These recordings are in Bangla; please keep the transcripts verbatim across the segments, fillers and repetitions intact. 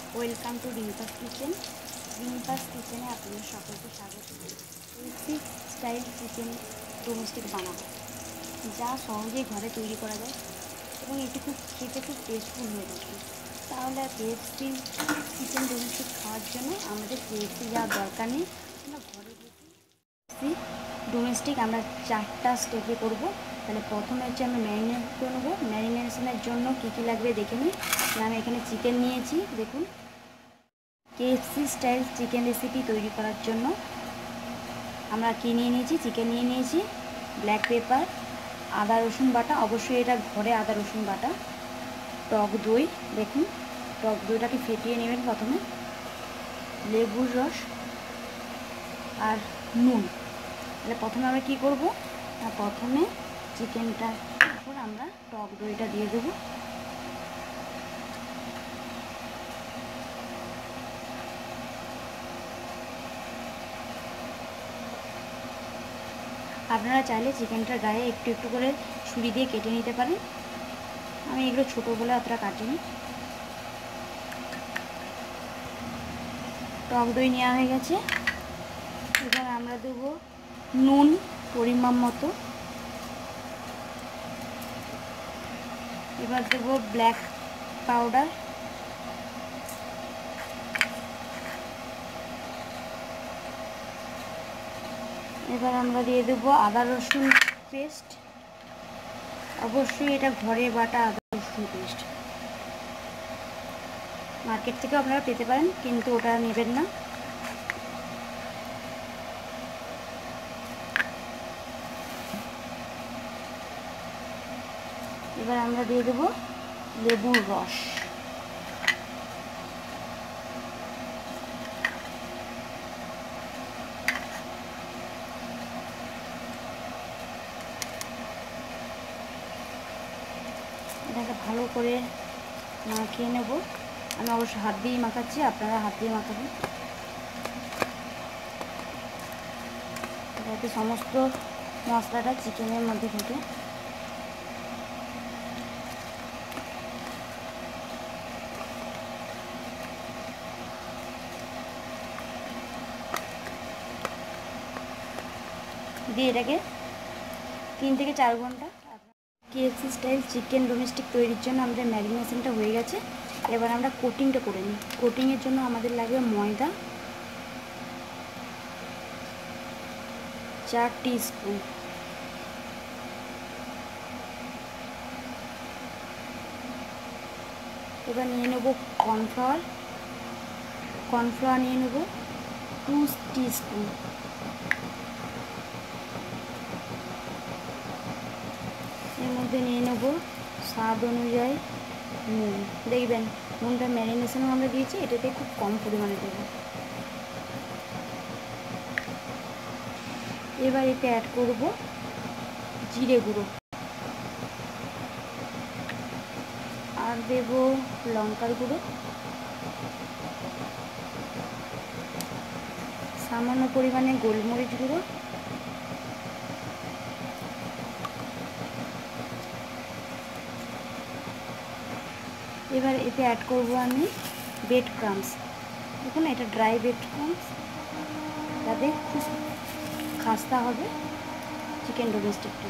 Welcome to Rimpa's kitchen. রিম্পাস কিচেনে আপনাদের সকলকে স্বাগত। কেএফসি স্টাইল চিকেন ডোমেস্টিক বানাবো, যা সহজেই ঘরে তৈরি করা যায় এবং এটি খুব খেতে খুব টেস্টফুল হয়ে থাকে। তাহলে কেএফসি চিকেন ডোমেস্টিক খাওয়ার জন্য আমাদের কেএফসি যাওয়ার দরকার নেই, আমরা ঘরে কেএফসি ডোমেস্টিক আমরা চারটা স্টেপে করব। তাহলে প্রথমে হচ্ছে আমরা ম্যারিনেট করে নেবো। ম্যারিনেশনের জন্য কী কী লাগবে দেখে নিই। আমি এখানে চিকেন নিয়েছি, দেখুন কেএফসি স্টাইল চিকেন রেসিপি তৈরি করার জন্য আমরা কী নিয়ে নিয়েছি, চিকেন নিয়ে নিয়েছি, ব্ল্যাক পেপার, আদা রসুন বাটা, অবশ্যই এটা ঘরে আদা রসুন বাটা, টক দই, দেখুন টক দইটাকে ফেটিয়ে নেবেন প্রথমে, লেবুর রস আর নুন। তাহলে প্রথমে আমরা কী করব, প্রথমে চিকেনটার উপর আমরা টক দইটা দিয়ে দেবো। আপনারা চাইলে চিকেনটার গায়ে একটু একটু করে ছুরি দিয়ে কেটে নিতে পারেন, আমি এগুলো ছোটো বলে অতটা কাটিনি। টক দই নেওয়া হয়ে গেছে। এবার আমরা দেবো নুন পরিমাণ মতো, এবার দেবো ব্ল্যাক পাউডার, এবার আমরা দিয়ে দেবো আদা রসুন পেস্ট, অবশ্যই এটা ঘরে বাটা আদা রসুন পেস্ট, মার্কেট থেকে আপনারা পেতে পারেন কিন্তু ওটা নেবেন না। এবার আমরা দিয়ে দেবো লেবুর রস, এটাকে ভালো করে মাখিয়ে নেব। আমি অবশ্য হাত দিয়েই মাখাচ্ছি, আপনারা হাত দিয়ে মাখাবেন যাতে সমস্ত মশলাটা চিকেনের মধ্যে ঢোকে। দিয়ে এটাকে তিন থেকে চার ঘন্টা কেএফসি স্টাইল চিকেন ডোমেস্টিক তৈরির জন্য আমাদের ম্যারিনেশনটা হয়ে গেছে। এবার আমরা কোটিংটা করে নিই। কোটিংয়ের জন্য আমাদের লাগবে ময়দা চার টিস্পুন, এবার নিয়ে নেব কর্নফ্লাওয়ার, কর্নফ্লাওয়ার নিয়ে নেব টু টিস্পুন, এর মধ্যে নিয়ে নেব স্বাদ অনুযায়ী নুন। দেখবেন নুনটা ম্যারিনেশনও আমরা দিয়েছি, এটাতে খুব কম পরিমাণে দেব। এবার এতে অ্যাড করব জিরে গুঁড়ো, আর দেব লঙ্কার গুঁড়ো, সামান্য পরিমাণে গোলমরিচ গুঁড়ো, এবার এতে অ্যাড করব আমি ব্রেড ক্রাম্বস। দেখুন এটা ড্রাই ব্রেড ক্রাম্বস, তাতে খুব খাস্তা হবে চিকেন ডোমেস্টিকটা।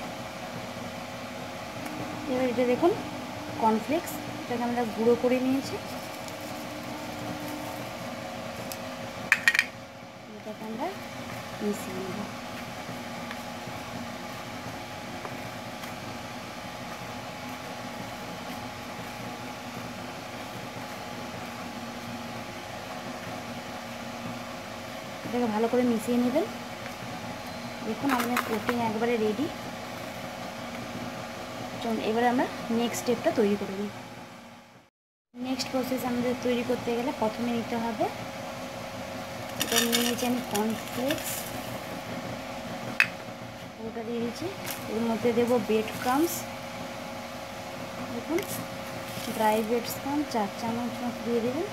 এবার এটা দেখুন কর্নফ্লেক্স, এটাকে আমরা গুঁড়ো করে নিয়েছি, এটাকে আমরা মিশিয়ে নেব। এটাকে ভালো করে মিশিয়ে নেবেন। দেখুন আমাদের কোটিং একবারে রেডি। চলুন এবারে আমরা নেক্সট স্টেপটা তৈরি করে নিই। নেক্সট প্রসেস আমাদের তৈরি করতে গেলে প্রথমে নিতে হবে, এটা নিয়ে নিয়েছি আমি কর্নফ্লেক্স, ওটা দিয়ে দিয়েছি, এর মধ্যে দেবো ব্রেড ক্রাম্বস, দেখুন ড্রাই ব্রেড ক্রাম্বস চার চামচ মতো দিয়ে দেবেন,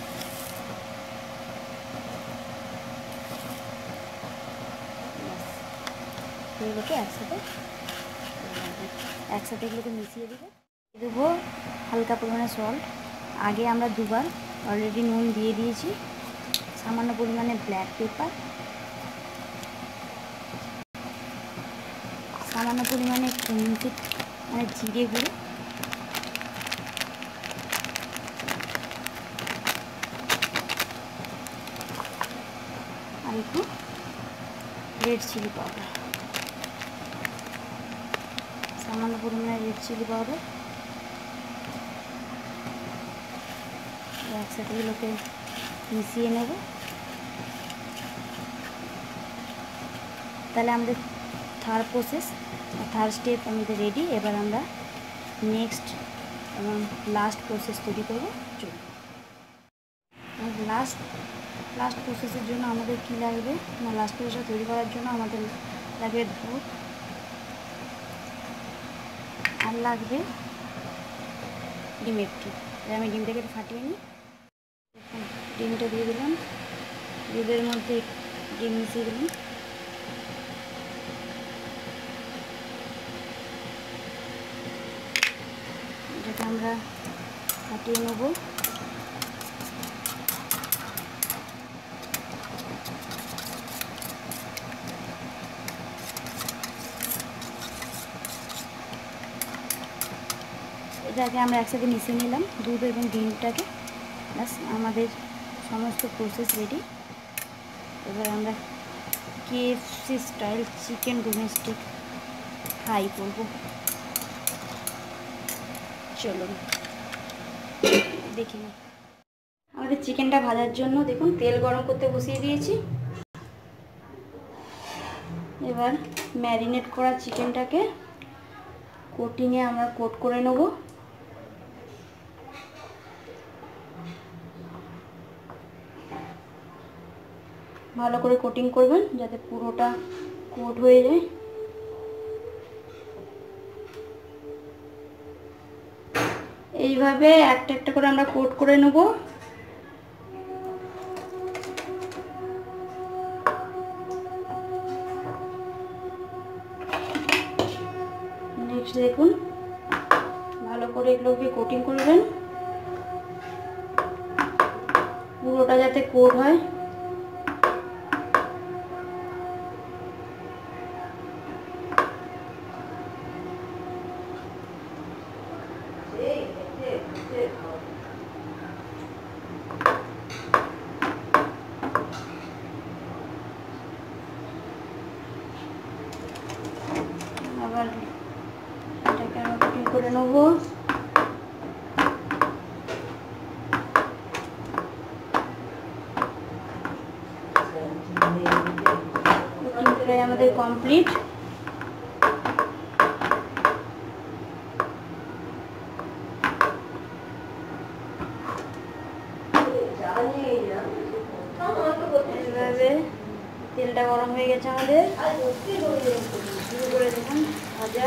এগুলোকে একসাথে একসাথে এগুলোকে মিশিয়ে দেবো। দেবো হালকা পরিমাণে সল্ট, আগে আমরা দুবার অলরেডি নুন দিয়ে দিয়েছি, সামান্য পরিমাণে ব্ল্যাক পেপার, সামান্য পরিমাণে কুমড়ি মানে জিরে গুঁড়ো, আর একটু রেড চিলি পাউডার, সামান্য পরিমাণে রেড চিলি পাউডার। একসাথে এগুলোকে মিশিয়ে নেব। তাহলে আমাদের থার্ড প্রসেস থার্ড স্টেপ আমাদের রেডি। এবার আমরা নেক্সট এবং লাস্ট প্রসেস তৈরি করব। চলুন, লাস্ট লাস্ট প্রসেসের জন্য আমাদের কি লাগবে না, লাস্ট প্রসেসটা তৈরি করার জন্য আমাদের লাগবে দুধ, আর লাগবে ডিমের টি। আমি ডিমটাকে ফাটিয়ে নিই। ডিমটা দিয়ে দিলাম, দুধের মধ্যে ডিম মিশিয়ে দিলাম। এটাকে আমরা ফাটিয়ে নেব। এটাকে আমরা একসাথে মিশিয়ে নিলাম, দুধ এবং ডিমটাকে। ব্যাস, আমাদের সমস্ত প্রসেস রেডি। এবার আমরা KFC style chicken drumstick fry করব। চলুন দেখি। আমাদের চিকেনটা ভাজার জন্য দেখুন তেল গরম করতে বসিয়ে দিয়েছি। এবার ম্যারিনেট করা চিকেনটাকে কোটিংয়ে আমরা কোট করে নেব। ভালো করে কোটিং করবেন যাতে পুরোটা কোট হয়ে যায়। এইভাবে একটা একটা করে আমরা কোট করে নেব। নেক্সট দেখুন, ভালো করে এগুলোকে কোটিং করবেন, পুরোটা যাতে কোট হয়। আবার এটাকে আমরা কোটিং করে নেব। কোটিং করে আমাদের কমপ্লিট। এইভাবে তেলটা গরম হয়ে গেছে আমাদের, শুরু করে দেখুন ভাজা।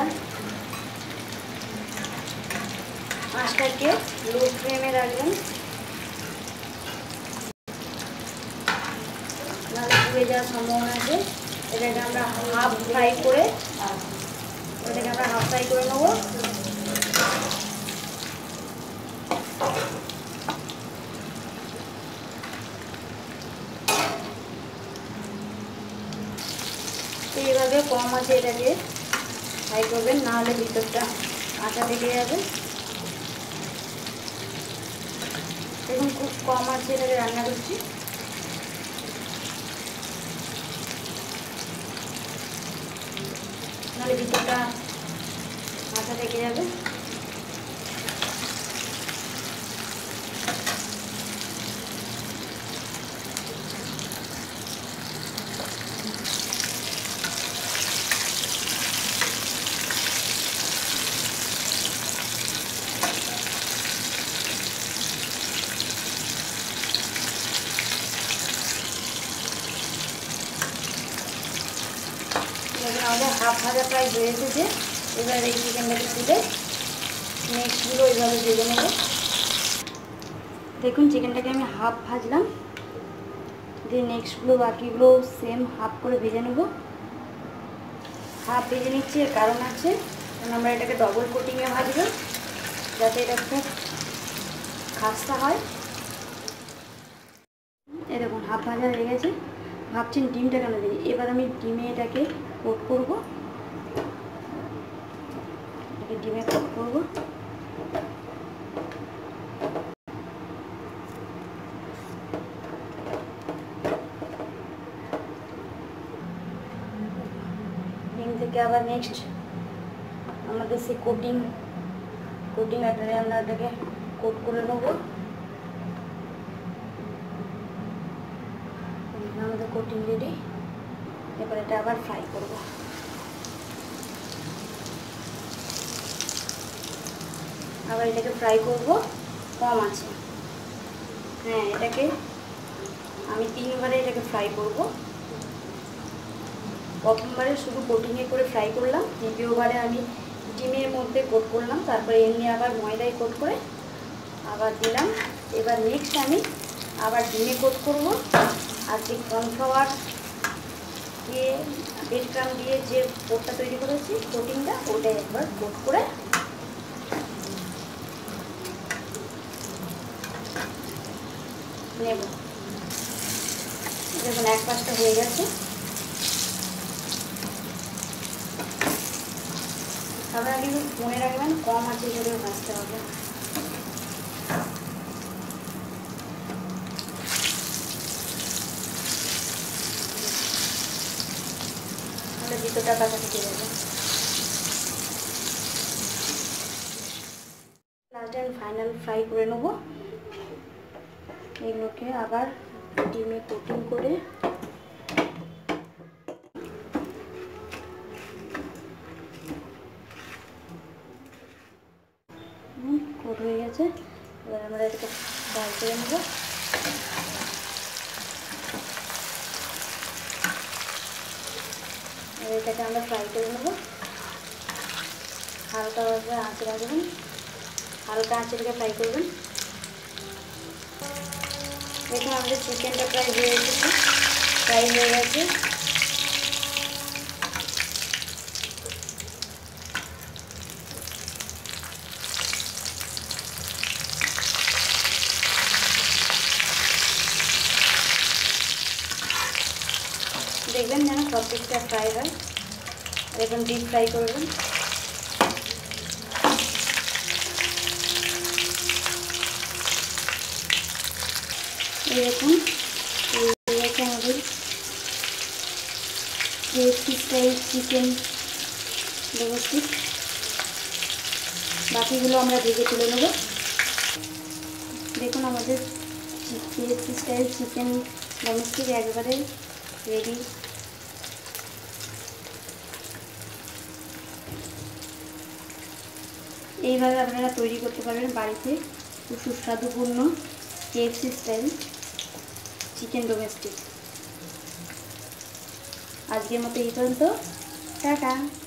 আঁচটাকে লো ফ্লেমে রাখবেন, নাহলে পুড়ে যাওয়ার সম্ভাবনা আছে। এটাকে আমরা হাফ ফ্রাই করে এটাকে আমরা হাফ ফ্রাই করে নেবো। এইভাবে কম আছে এটাকে ফ্রাই করবেন, নাহলে ভিতরটা আটা থেকে যাবে। দেখুন খুব কম আছে এটাকে রান্না করছি। নাহলে ভিতরটা আটা থেকে যাবে। আমাদের হাফ ভাজা প্রায় হয়ে এসেছে। এবার এই চিকেনটাকে তুলে নেক্সটগুলো এইভাবে ভেজে নেব। দেখুন চিকেনটাকে আমি হাফ ভাজলাম, দিয়ে নেক্সটগুলো বাকিগুলো সেম হাফ করে ভেজে নেব। হাফ ভেজে নিচ্ছি, এর কারণ আছে, কারণ আমরা এটাকে ডবল কোটিংয়ে ভাজবো যাতে এটা খুব খাস্তা হয়। হাফ ভাজা হয়ে গেছে। ভাবছেন ডিমটা কেন দিই, এবার আমি ডিমে এটাকে কোট করব, এটাকে ডিমে কোট করব। ডিম থেকে আবার নেক্সট আমাদের সেই কোটিং কোটিং আটারে আমরা এটাকে কোট করে নেবো। আমাদের কোটিং রেডি। এবার এটা আবার ফ্রাই করব। আবার এটাকে ফ্রাই করব কম আছে। হ্যাঁ, এটাকে আমি তিনবারে এটাকে ফ্রাই করব। প্রথমবারে শুধু কোটিংয়ে করে ফ্রাই করলাম, দ্বিতীয়বারে আমি ডিমের মধ্যে কোট করলাম, তারপরে এমনি আবার ময়দায় কোট করে আবার দিলাম। এবার নেক্সট আমি আবার ডিমে কোট করব। আর যে কর্নফ্লাওয়ার দিয়ে ব্রেড ক্রাম্ব দিয়ে যে কোটটা তৈরি করেছি কোটিংটা, ওটা একবার কোট করে নেব। দেখুন এক পাশটা হয়ে গেছে। আপনারা কিন্তু মনে রাখবেন কম আঁচে করে ভাজতে হবে। তাহলে ভিতরটা কাঁচা থেকে যাবে। লাস্ট টাইম ফাইনাল ফ্রাই করে নেব। এগুলোকে আবার ডিমে কোটিং করে কোট হয়ে গেছে। এবার আমরা এটাকে ফ্রাই করে নেব। এটাকে আমরা ফ্রাই করে নেব। হালকা আঁচে রাখবেন, হালকা আঁচে রেখে ফ্রাই করবেন। দেখুন আমাদের চিকেনটা প্রায় হয়ে গেছে, ফ্রাই হয়ে গেছে। দেখবেন যেন সব দিকটা ফ্রাই হয়। আর এখন ডিপ ফ্রাই করবেন। এই দেখুন এই হচ্ছে আমাদের কেএফসি স্টাইল চিকেন ডোমেস্টিক। বাকিগুলো আমরা ভেজে তুলে নেব। দেখুন আমাদের কেএফসি স্টাইল চিকেন ডোমেস্টিক একবারে রেডি। এইভাবে আপনারা তৈরি করতে পারবেন বাড়িতে খুব সুস্বাদুপূর্ণ কেএফসি স্টাইল চিকেন ডোমেস্টিক। আজকের মতো এই পর্যন্ত, টাটা।